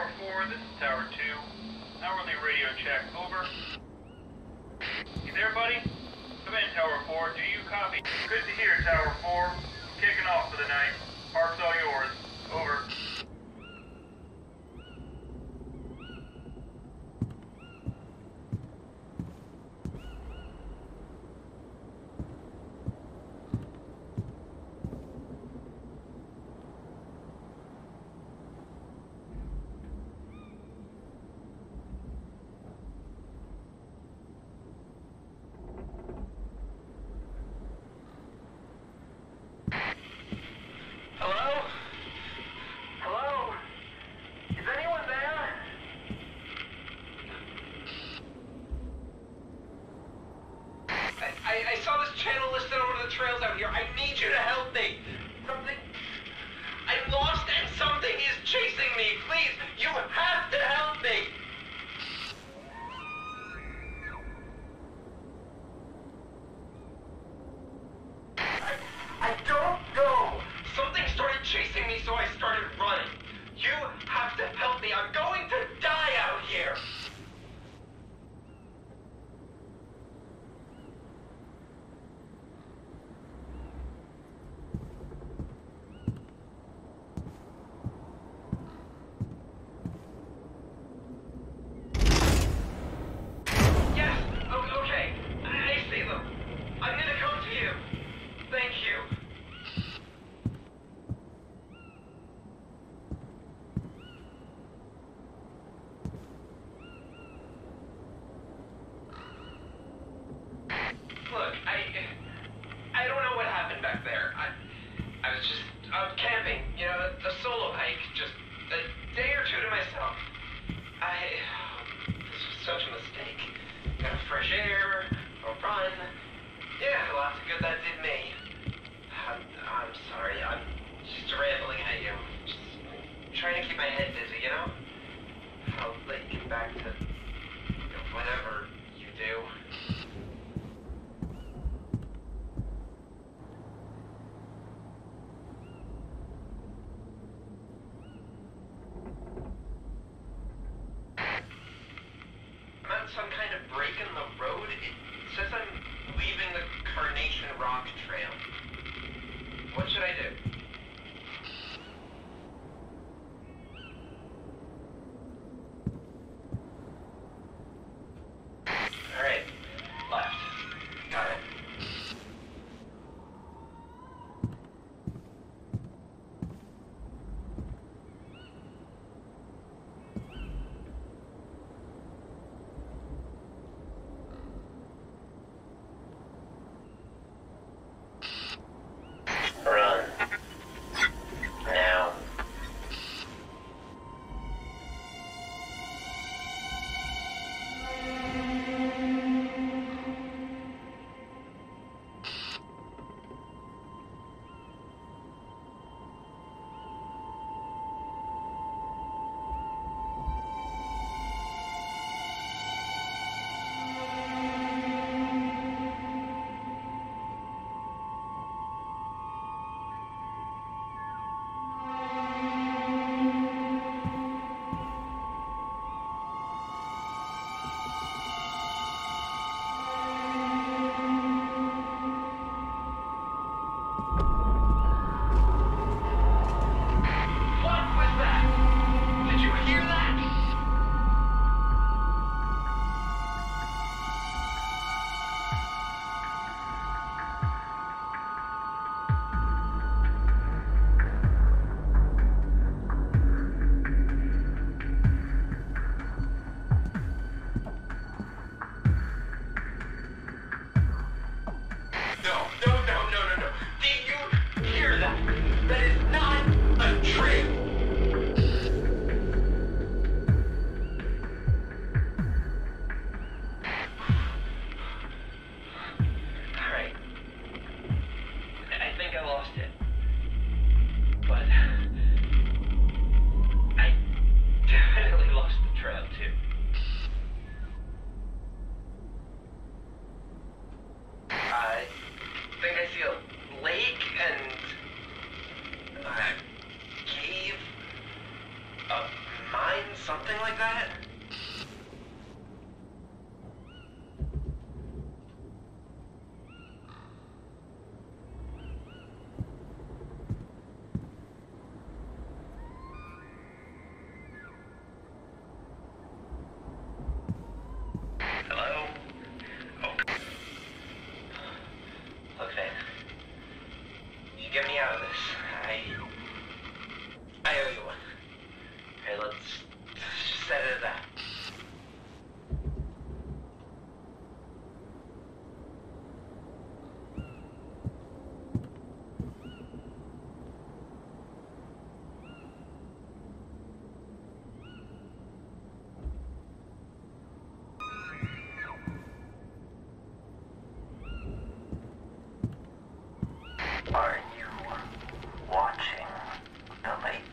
Tower 4, this is Tower 2. Hourly radio check, over. You there, buddy? Come in, Tower 4. Do you copy? Good to hear, Tower 4. Kicking off for the night. Park's all yours. Over. Hello? Hello? Is anyone there? I saw this channel listed on one of the trails out here. I need you to help me. Something... I'm lost and something is chasing me. Please, you have to help me. I don't know. Something started chasing me, so I started running. You have to help me. I'm going to die out here. Yes, okay. I see them. I'm gonna come to you. Thank you. Look, I don't know what happened back there. I was just camping, you know, a solo hike, just a day or two to myself. This was such a mistake. Got fresh air, a run. Yeah, lots of good that did me. I'm sorry, I'm just rambling at you. Just trying to keep my head busy, you know? I'll let you get back to whatever you do. I'm at some kind of break in the road. It says I'm leaving the Carnation Rock Trail. What should I do? Alright. Left. Got it. Run. Now. What was that? Did you hear that? No. Did you hear that? That is not a trail. Alright. I think I lost it. But I definitely lost the trail too. I think I see a lake and a cave, a mine me out of this. I owe you one. Okay, let's just set it at that. Are you watching the lake?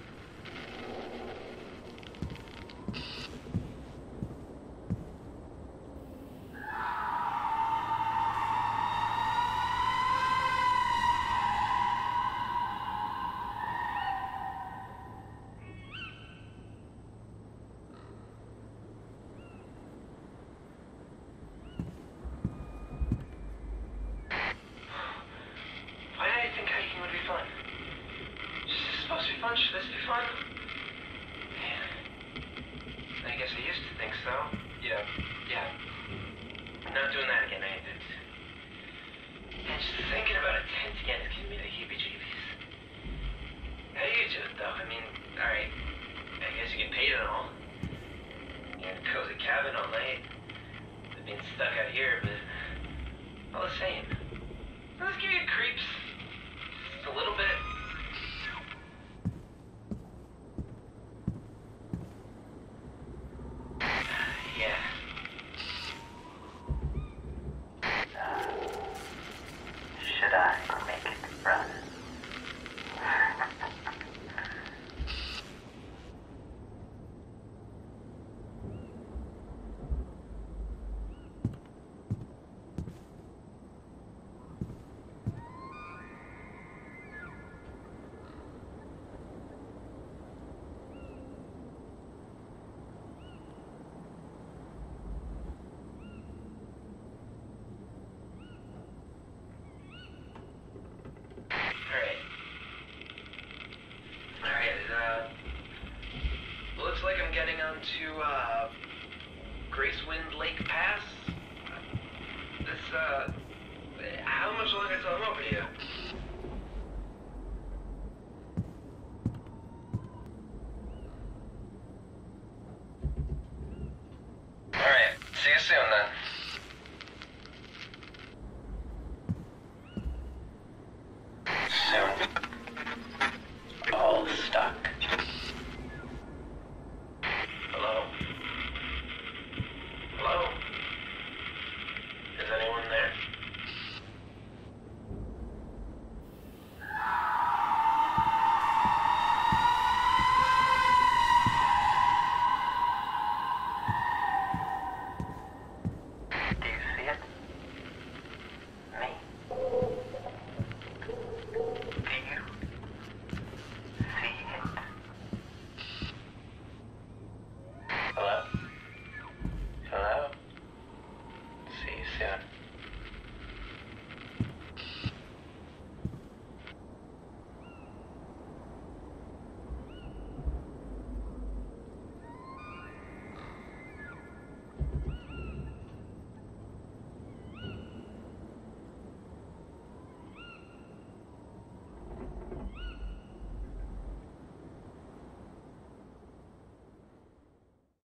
Why did I think hiking would be fun? Is this supposed to be fun? Should this be fun? Man. I guess I used to think so. Yeah. I'm not doing that again. And just thinking about a tent again is giving me the heebie-jeebies. How do you do it, though? I mean, alright, I guess you get paid and all. You have a cozy cabin all night. Being stuck out here, but all the same.